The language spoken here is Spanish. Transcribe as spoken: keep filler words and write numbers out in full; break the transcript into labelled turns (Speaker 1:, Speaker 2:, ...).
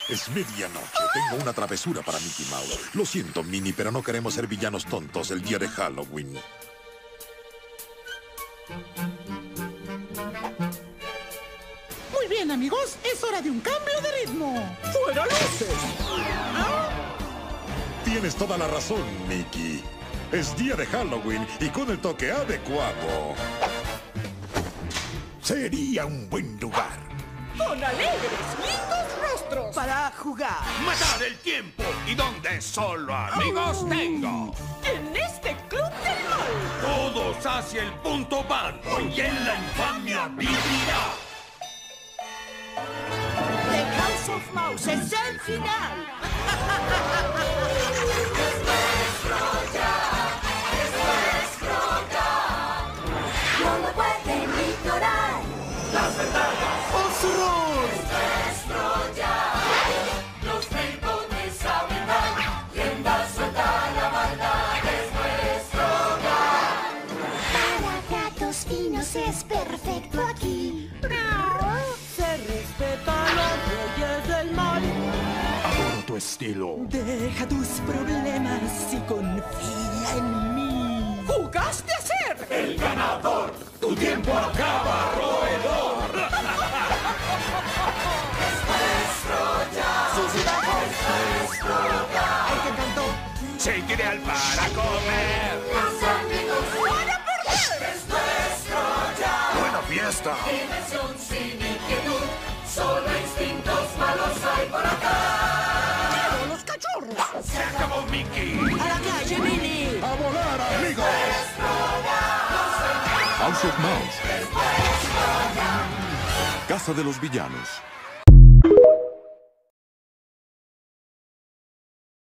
Speaker 1: Es medianoche. Tengo una travesura para Mickey Mouse. Lo siento, Minnie, pero no queremos ser villanos tontos el día de Halloween.
Speaker 2: Muy bien, amigos. Es hora de un cambio de ritmo.
Speaker 3: ¡Fuera luces!
Speaker 2: ¿Ah?
Speaker 1: Tienes toda la razón, Mickey. Es día de Halloween y con el toque adecuado. Sería un buen lugar.
Speaker 3: Con alegres, lindos rostros.
Speaker 2: Para jugar.
Speaker 4: Matar el tiempo. ¿Y donde solo amigos tengo?
Speaker 3: En este club del mal.
Speaker 4: Todos hacia el punto van. Y en la infamia vivirá.
Speaker 3: The House of Mouse es el final.
Speaker 5: No lo pueden ignorar.
Speaker 4: Las ventanas.
Speaker 3: ¡Horror!
Speaker 4: Los tripones abrirán. Rienda suelta la maldad es nuestro hogar.
Speaker 5: Para gatos finos es perfecto aquí.
Speaker 3: Se respeta las leyes del mal.
Speaker 1: Adoro tu estilo.
Speaker 3: Deja tus problemas y confía en mí. ¿Jugaste a ser
Speaker 4: El ganador. Tu tiempo acaba, roedor.
Speaker 3: el que cantó?
Speaker 4: Seguiré al para comer.
Speaker 5: Los amigos
Speaker 3: ¡Para perder!
Speaker 4: Es nuestro ya.
Speaker 1: ¡Buena fiesta!
Speaker 4: Diversión sin inquietud. Solo instintos malos hay por acá.
Speaker 3: ¡Quiero los cachorros!
Speaker 4: Se acabó Mickey.
Speaker 3: ¡A la calle, Minnie!
Speaker 1: ¡A volar, amigos! House of Mouse. Casa de los Villanos.